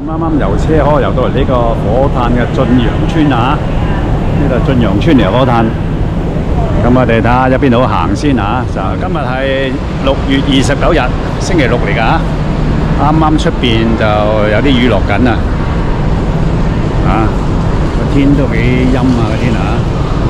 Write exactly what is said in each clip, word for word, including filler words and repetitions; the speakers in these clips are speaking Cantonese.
啱啱遊車河遊到嚟呢個火炭嘅晉陽村啊，呢度晉陽村嚟火炭。咁我哋睇下有邊度行先啊！就今日係六月二十九日，星期六嚟㗎。啱啱出邊就有啲雨落緊啊！啊，個天都幾陰啊！個天啊！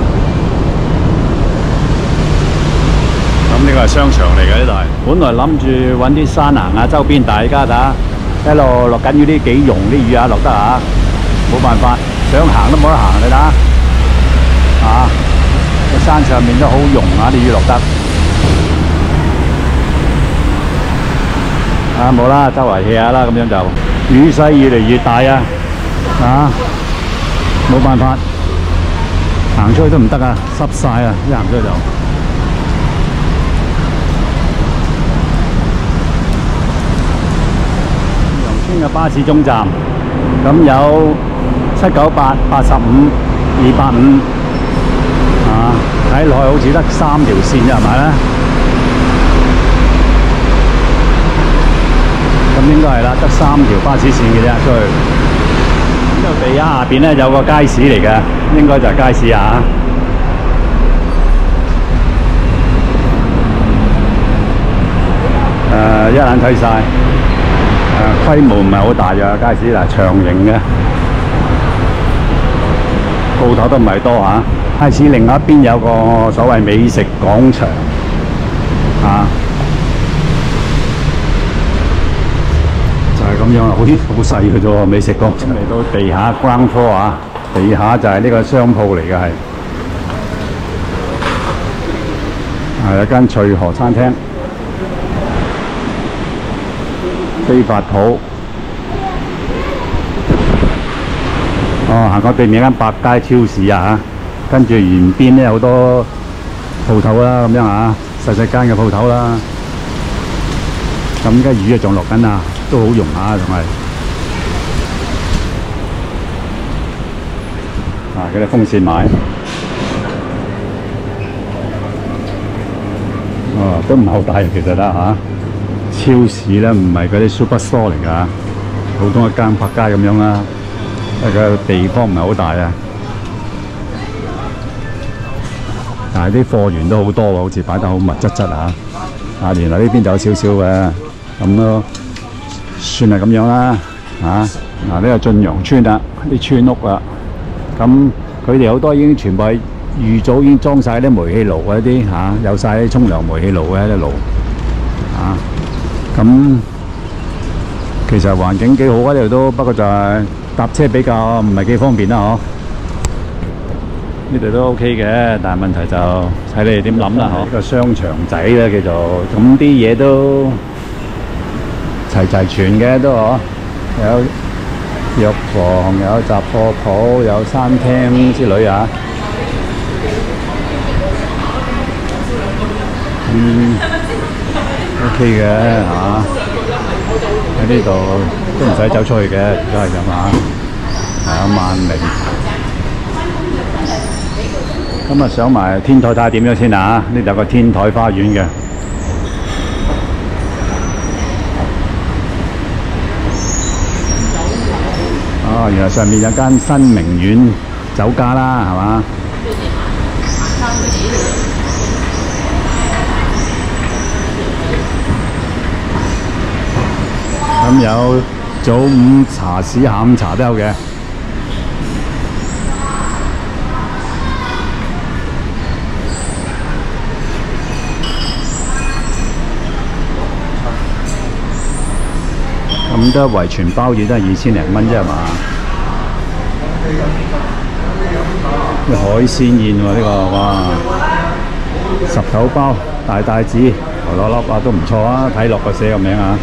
咁呢個係商場嚟嘅呢度係。本來諗住揾啲山行啊，周邊大家睇下。一路落緊雨啲幾溶啲雨啊，落得啊，冇辦法，想行都冇得行，你睇下，啊，個山上面都好溶啊，啲雨落得，啊冇啦，周圍 hea 下啦，咁樣就雨勢越嚟越大啊，啊，冇辦法，行出去都唔得啊，濕晒啊，一行出去就。嘅巴士總站，咁有七九八、八十五、二八五，啊，睇落去好似得三條線啫，係咪咧？咁應該係啦，得三條巴士線嘅啫，出去。呢度地下下邊咧有個街市嚟嘅，應該就係街市啊。誒、呃，一眼睇晒。誒規模唔係好大嘅街市，嗱長形嘅，鋪頭都唔係多嚇。街市另外一邊有個所謂美食廣場，啊，就係、是、咁樣啦，好啲好細嘅啫喎，美食廣場。嚟到地下 ground floor 啊，地下就係呢個商鋪嚟嘅係，係一間翠河餐廳。飛髮鋪，哦，行過對面間百佳超市啊，跟住沿邊咧好多鋪頭啦，咁樣啊，細細間嘅鋪頭啦。咁而家雨啊仲落緊啊，都好溶下，仲係啊，嗰啲風扇買，哦，都唔係好大其實啦嚇。超市咧唔係嗰啲 super store 嚟㗎，普通一間百佳咁樣啦，因為佢個地方唔係好大啊。但係啲貨源都好多喎，好似擺得好密質質啊！啊，原來呢邊就有少少嘅，咁都算係咁樣啦。啊，嗱呢個晉陽村啊，啲村屋啊，咁佢哋好多已經全部係預早已經裝晒啲煤氣爐嗰啲嚇，有晒啲沖涼煤氣爐嘅啲爐啊。咁其實環境幾好啊！呢度都不過就係搭車比較唔係幾方便啦，嗬。呢度都 OK 嘅，但係問題就睇你哋點諗啦，嗬。個商場仔咧叫做，咁啲嘢都齊齊全嘅都嗬，有藥房、有雜貨鋪、有餐廳之類啊。嗯。OK 嘅嚇，喺呢度都唔使走出去嘅，都係咁嚇。係啊，萬寧。今日上埋天台睇下點樣先啊！呢度有個天台花園嘅。哦，原來上面有間新明苑酒家啦，係嘛？咁有早午茶市、下午茶都有嘅。咁都圍全包嘢都係二千零蚊啫係嘛？啲海鮮宴喎呢個，哇！十頭包大帶子頭攞粒啊都唔錯啊，睇落個寫個名啊！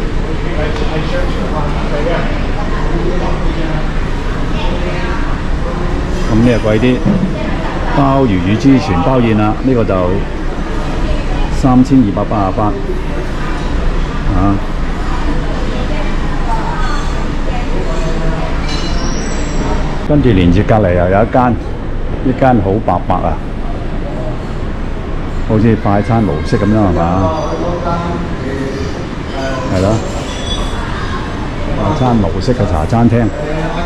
咁呢個貴啲，鮑魚乳豬全包宴啦，呢、這個就三千二百八十八啊！跟住連住隔離又有一間，呢間好白白啊，好似快餐模式咁樣係嘛？係咯。晚餐間老式嘅茶餐廳。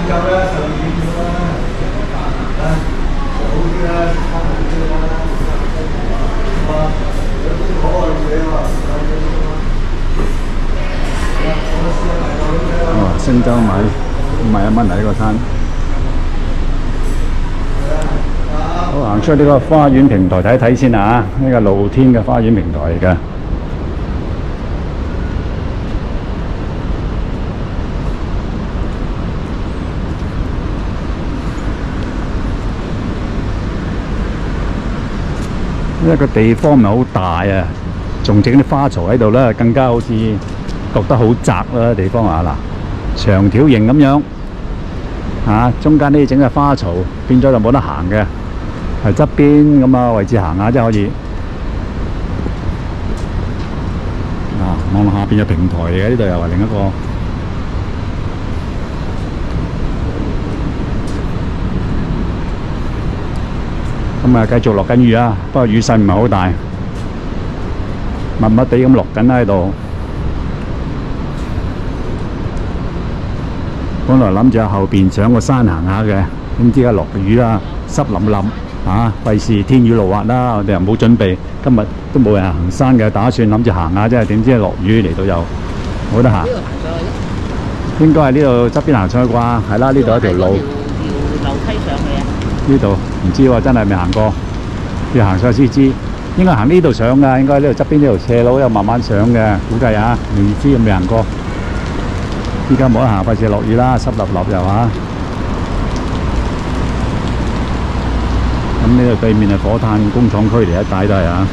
哦，星洲米五十一蚊啊！呢個餐。好，行出呢個花園平台睇一睇先啊！呢個露天嘅花園平台嚟嘅。因為個地方唔係好大啊，仲整啲花槽喺度咧，更加好似覺得好窄啦地方啊！嗱，長條形咁樣啊，中間呢整嘅花槽變咗就冇得行嘅，係側邊咁啊位置行下真係可以。啊，望下邊有平台嘅，呢度又係另一個。咁啊，繼續落緊雨啊，不過雨勢唔係好大，密密地咁落緊喺度。本來諗住喺後邊上個山行下嘅，點知而家落雨啦，濕淋淋啊，費事天雨路滑啦。我哋又冇準備，今日都冇人行山嘅打算，諗住行下啫，點知落雨嚟到又冇得行。應該係呢度側邊行上去啩？係啦，呢度一條路。樓梯上去啊！呢度唔知喎，真係未行過，要行上去先知。應該行呢度上㗎，應該呢度側邊呢條斜路又慢慢上嘅，估計啊，未知未行過。依家冇得行，費事落雨啦，濕立立又嚇。咁呢度對面係火炭工廠區嚟，一帶都係啊。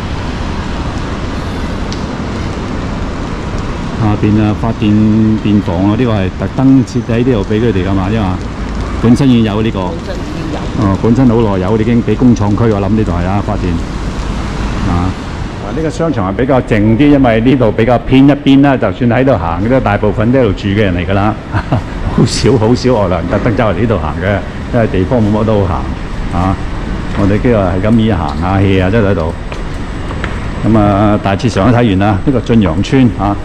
下邊啊發電電房啊，呢個係特登設喺呢度俾佢哋㗎嘛，因為本身已經有呢個。哦，本身好耐有，已經俾工廠區，我諗呢度係啊發電啊。呢個商場係比較靜啲，因為呢度比較偏一邊啦。就算喺度行，都大部分都喺度住嘅人嚟㗎啦，好少好少外來人特登走嚟呢度行嘅，因為地方冇乜都好行啊。我哋今日係咁意行下 hea 啊，真係喺度。咁啊，大致上都睇完啦。呢個晉陽村啊。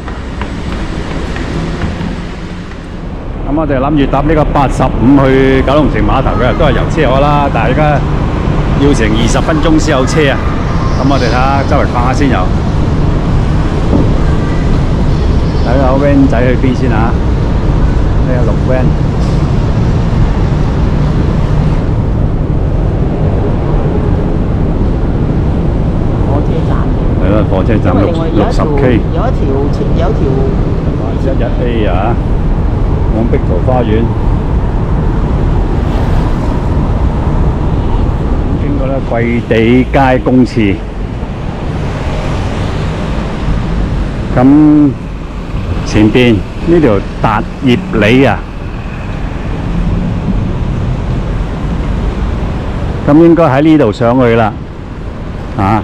咁我哋諗住搭呢個八十五去九龍城碼頭嘅，都係遊車河啦。但係而家要成二十分鐘先有車啊！咁我哋睇下周圍逛下先有，睇下 van 仔去邊先啊！呢個綠 van， 火車站。 係啦，火車站六六十 K。 有一條有一條一一 A 啊，往碧桃花園。經過咧桂地街公廁。咁前邊呢條達業里啊，咁應該喺呢度上去啦，啊！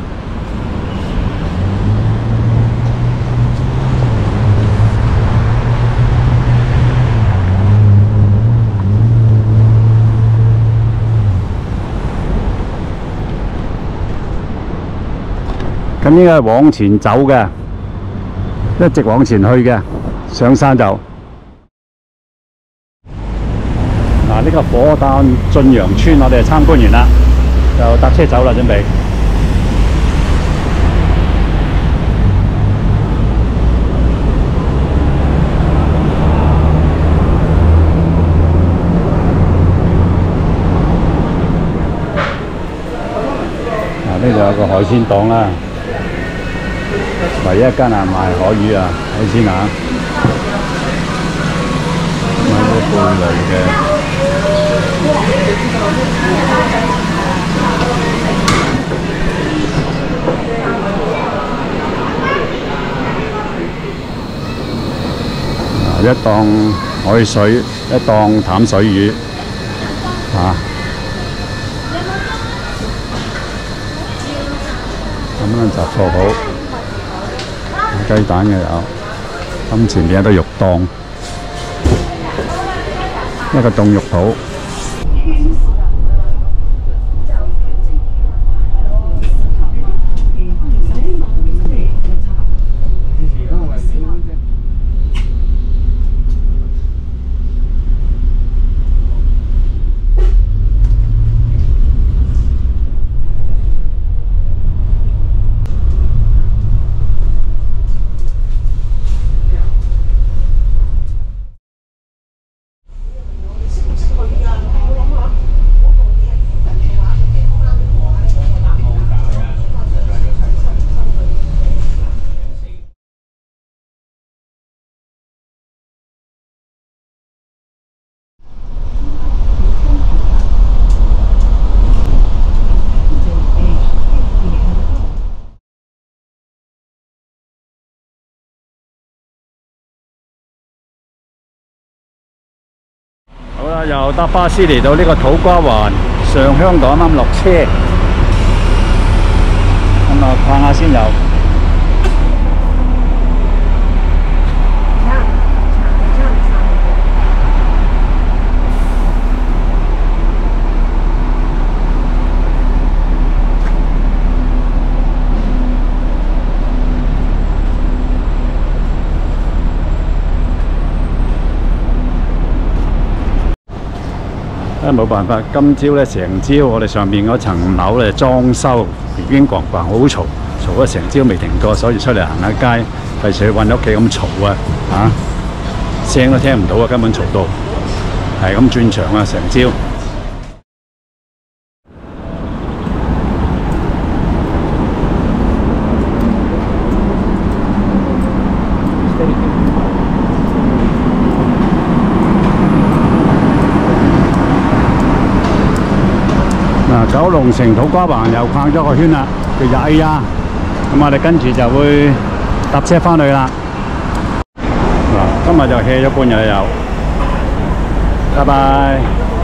咁應該係往前走嘅。一直往前去嘅，上山就嗱呢、這個火炭晉陽村，我哋參觀完啦，就搭車走啦，準備。嗱呢度有個海鮮檔啦。唯一一間啊賣海魚啊海鮮啊，買啲貝類嘅。啊，一檔海水，一檔淡水魚，啊，咁樣雜貨鋪。雞蛋嘅有，咁前面有個肉檔，一個凍肉鋪。 啦，又搭巴士嚟到呢個土瓜灣上香港，啱啱落車，咁啊逛下先又。冇辦法，今朝咧成朝我哋上面嗰層樓咧裝修，已經咣咣好嘈，嘈咗成朝未停過，所以出嚟行下街，費事韞喺屋企咁嘈啊！嚇，聲都聽唔到啊，根本嘈到，係咁轉場啊，成朝。九龍城土瓜灣又逛咗個圈啦，叫做哎呀，咁我哋跟住就會搭車翻去啦。嗱，今日就 hea 咗半日又，拜拜。